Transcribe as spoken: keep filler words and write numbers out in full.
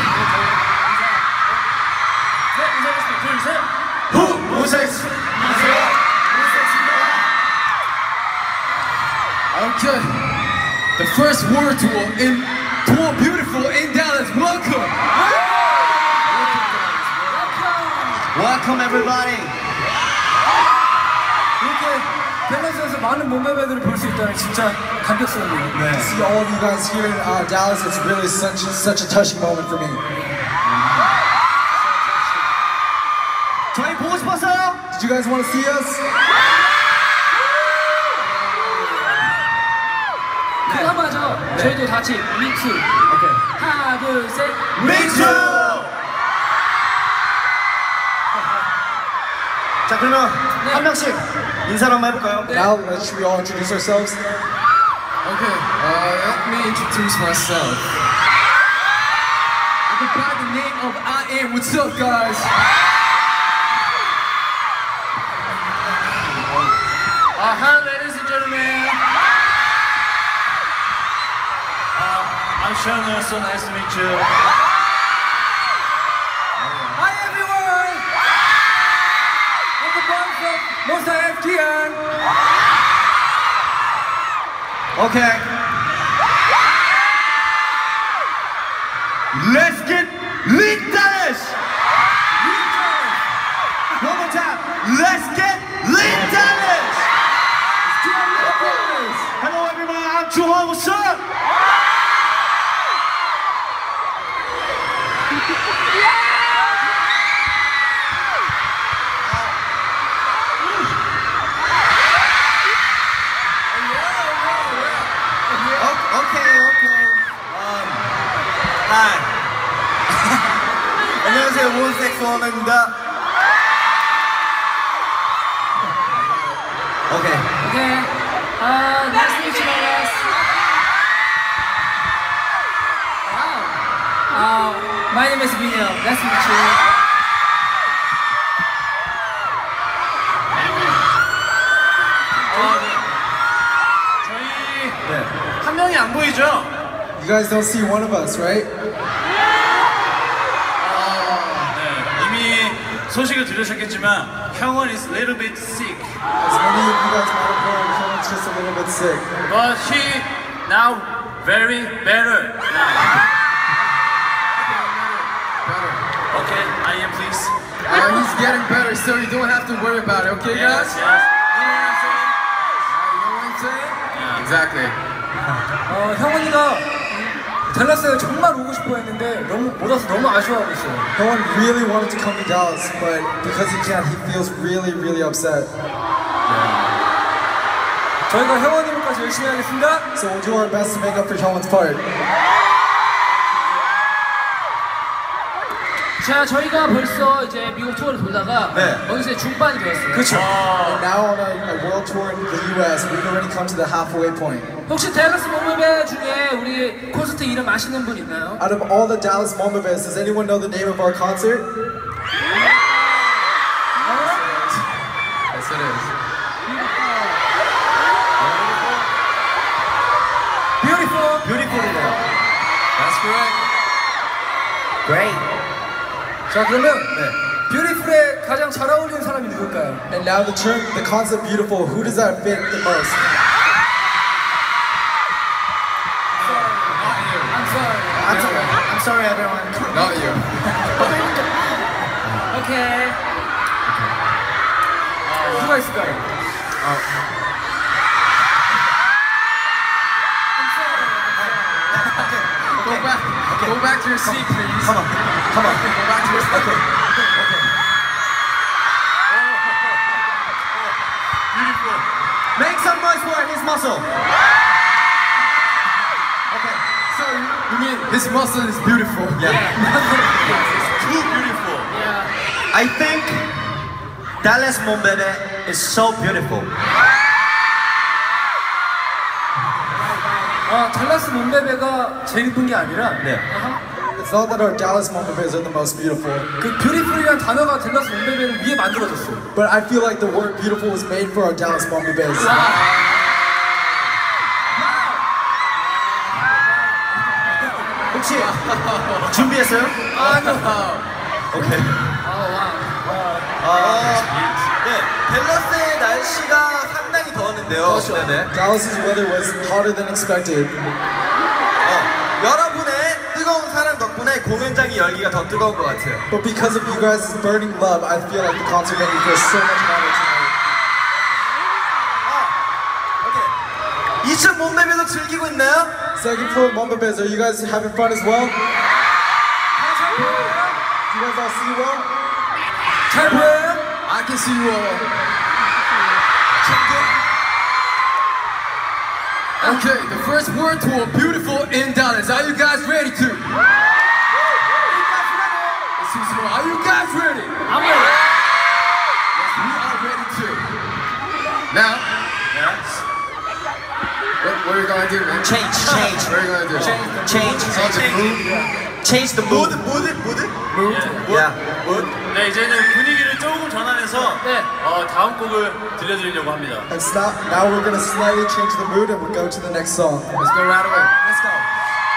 인사하겠습니다. 둘, 셋. 후! 모세스! 안녕하세요. Okay, the first world tour in Tour Beautiful in Dallas. Welcome. Welcome everybody. 이렇게 밸런스에서 많은 몸매배들을 볼 수 있다는 진짜 감격스럽네요. 네. To see all of you guys here in uh, Dallas, it's really such such a touching moment for me. 저희 보고 싶었어요? Did you guys want to see us? 그거 한번 하죠. 저희도 다 같이 미투. Okay. 하나, 둘, 셋. 미투! 자 그러면 네. 한 명씩 인사를 한번 해볼까요? Now, let's should we all introduce ourselves? Okay, uh, let me introduce myself. I go by the name of I Am. What's up, guys? Uh, hi, ladies and gentlemen. Uh, I'm Shona, so nice to meet you. Hi, everyone. I'm the band from Monster F G N. Okay. Let's get lit, Dallas! One more time. Let's get lit, Dallas! Hello everyone, I'm Juhan, what's up? Okay, okay. Um, hi. 안녕하세요, 몬스텍스 원어입니다. Okay. Okay. Uh, nice to meet you guys. Wow. Uh, my name is Vinyo. Nice to meet you. 어, 네. 저희 네. 한 명이 안 보이죠? You guys don't see one of us, right? 네, 이미 소식을 들으셨겠지만 형원 is a little bit sick, As many of you guys might have heard, Helen's just a little bit sick. but he now very better. Now. Okay, I am please. Uh, he's getting better, so you don't have to worry about it, okay, guys? Yes, yes. You know what I'm saying? Yeah. Exactly. 어, 형원이가 댈러스에 정말 오고 싶어 했는데 너무 못 와서 너무 아쉬워하고 있어요. No one really wanted to come to Dallas, but because he can't, he feels really, really upset. 저희가 형원이까지 열심히 하겠습니다. So we'll do our best to make up for Hyunwon's part. 자, 저희가 벌써 이제 미국 투어를 돌다가 네. 어느새 중반이 되었어요. 그렇죠. And now on a, a world tour in the U S, we've already come to the halfway point. 혹시 댈러스 몸매배 중에 우리 콘서트 이름 아시는 분 있나요? Out of all the Dallas Mombaves, does anyone know the name of our concert? Yes, it is. Beautiful. Beautiful이네요. That's correct. Great. 자, 그러면 뷰티풀에 가장 잘 어울리는 사람이 누굴까요? And now the term, the concept beautiful, who does that fit the most? I'm sorry. I'm sorry, I'm sorry everyone. Not you. 오케이. 누가 있을까요? Go back. Go back to your seat, please. Come on, come on. Go back to your seat. Okay. Beautiful. Make some noise for his muscle. Okay. So you mean his muscle is beautiful? Yeah. It's too beautiful. Yeah. I think Dallas Mombebe is so beautiful. 아, 댈러스 몸베베가 제일 이쁜 게 아니라 네. It's not that our Dallas Mombaves are the most beautiful, 그 뷰티풀이라는 단어가 댈러스 몸베베를 위해 만들어졌어요. but I feel like the word beautiful was made for our Dallas Mombaves. 혹시 준비했어요? 아니요. 오케이. 아, 네, 댈러스의 날씨가 상당히 더웠는데요. 네네. Dallas's weather was hotter than expected. 어, 여러분의 뜨거운 사랑 덕분에 공연장의 열기가 더 뜨거운 것 같아요. But because of you guys' burning love, I feel like the concert venue feels so much hotter tonight. 이 층 몸베베도 즐기고 있나요? Second floor Mombabes, are you guys having fun as well? Do you guys all see well? 잘 보여요? I can see you all. Okay, the first word tour, beautiful in Dallas. Are you guys ready to? Let's see some more. Are you guys ready? I'm ready. Yes, we are ready too. Now, what, what are you gonna do, man? Change, change. What are you gonna do? Change, Change the mood. change the mood. 모드, 모드, 모드? 야, 모드. 네, 이제는 분위기를 조금 전환해서 네. 어, 다음 곡을 들려드리려고 합니다. And now, now we're gonna slightly change the mood and we'll go to the next song. Let's go right away. Let's go.